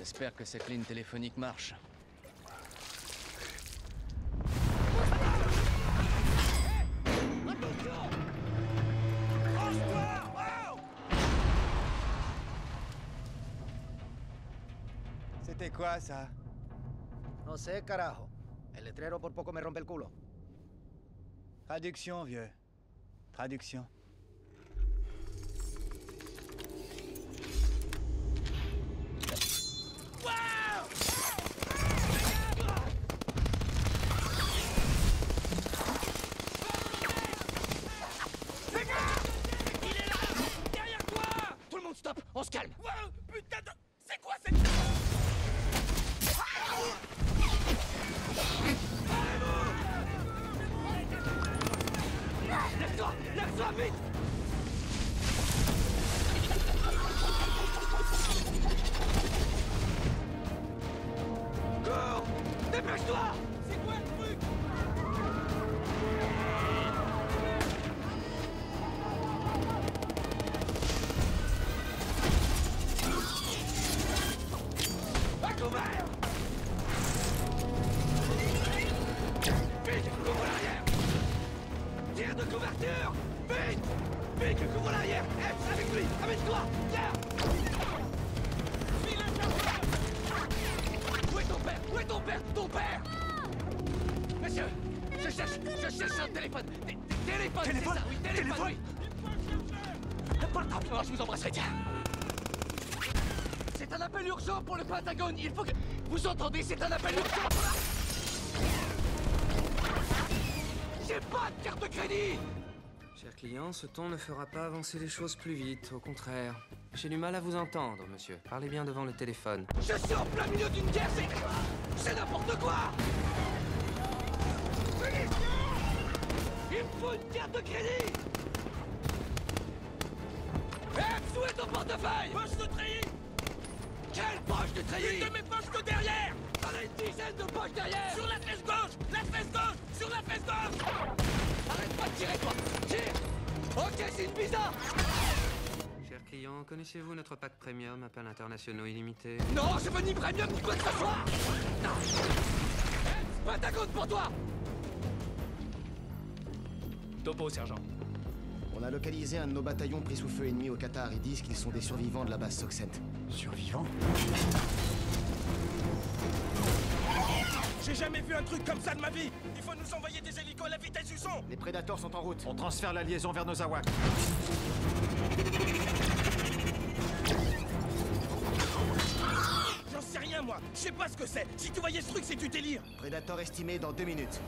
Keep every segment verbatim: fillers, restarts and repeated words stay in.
J'espère que cette ligne téléphonique marche. C'était quoi, ça? No sé, carajo. El letrero por poco me rompe el culo. Traduction, vieux. Traduction. Stop, on se calme. Wow, putain de... C'est quoi cette... Lève-toi, lève-toi, vite. Cours, dépêche-toi. C'est quoi le truc? Couvert! Vite, couvre l'arrière! Tire de couverture! Vite! Vite, couvre l'arrière! Epps, avec lui! Amène-toi! Tiens! Où est ton père? Où est ton père? Ton père! Monsieur! Je cherche! Je cherche un téléphone! T téléphone! Téléphone? Ça, oui, téléphone! Oui. Le portable! Oh, je vous embrasserai, tiens! C'est un appel urgent pour le Pentagone. Il faut que... Vous entendez? C'est un appel urgent pour la... J'ai pas de carte de crédit! Cher client, ce ton ne fera pas avancer les choses plus vite. Au contraire. J'ai du mal à vous entendre, monsieur. Parlez bien devant le téléphone. Je suis en plein milieu d'une guerre, c'est... C'est n'importe quoi! Il me faut une carte de crédit! Epps, où est ton portefeuille? Poche de treillis! Quelle poche de treillis? Une de mes poches de derrière! J'en ai une dizaine de poches derrière! Sur la fesse gauche! La fesse gauche! Sur la fesse gauche! Arrête pas de tirer, toi! Tire! Ok, c'est une bizarre! Cher client, connaissez-vous notre pack premium, appels internationaux illimités? Non, je veux ni premium ni quoi que ce soit! Non! Epps, Pentagone pour toi! Topo, sergent. On a localisé un de nos bataillons pris sous feu ennemi au Qatar. Ils disent qu'ils sont des survivants de la base Soxent. Survivant? J'ai jamais vu un truc comme ça de ma vie! Il faut nous envoyer des hélicos à la vitesse du son! Les prédateurs sont en route. On transfère la liaison vers nos awaks. J'en sais rien, moi! Je sais pas ce que c'est! Si tu voyais ce truc, c'est du délire! Prédateur estimé dans deux minutes.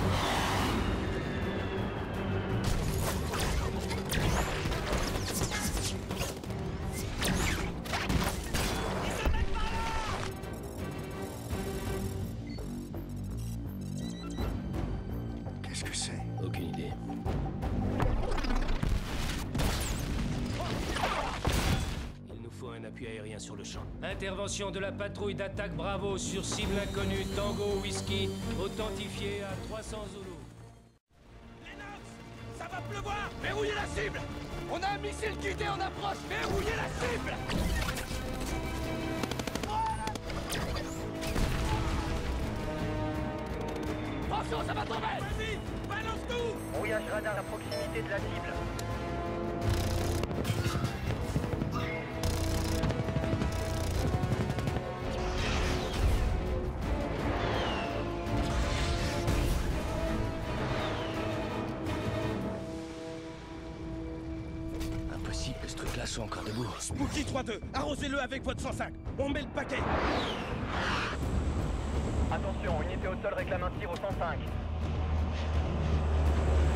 Qu'est-ce que c'est? Aucune idée. Il nous faut un appui aérien sur le champ. Intervention de la patrouille d'attaque Bravo sur cible inconnue Tango Whisky, authentifié à trois cents Zulu. Lennox! Ça va pleuvoir! Verrouillez la cible! On a un missile guidé en approche! Verrouillez la cible! Attention, ça va tomber! Vas-y! Balance tout! Brouillage radar à proximité de la cible. Impossible que ce truc-là soit encore debout. Spooky trois deux, arrosez-le avec votre cent cinq. On met le paquet. Attention, unité au sol réclame un tir au cent cinq.